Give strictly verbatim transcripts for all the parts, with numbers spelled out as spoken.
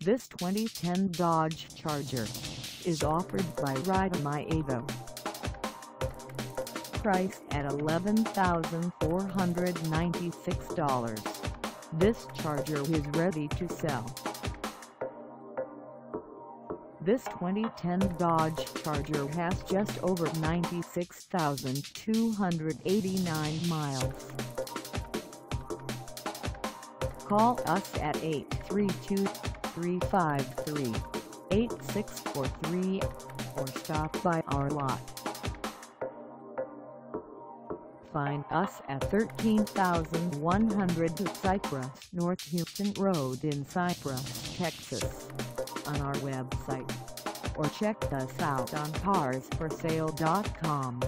This twenty ten Dodge Charger is offered by RideMyAuto. Priced at eleven thousand four hundred ninety-six dollars, this Charger is ready to sell. This twenty ten Dodge Charger has just over ninety-six thousand two hundred eighty-nine miles. Call us at eight three two, three five three, eight six four three or stop by our lot. Find us at thirteen thousand one hundred Cypress North Houston Road in Cypress, Texas, on our website, or check us out on cars for sale dot com.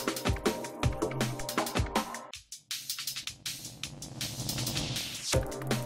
You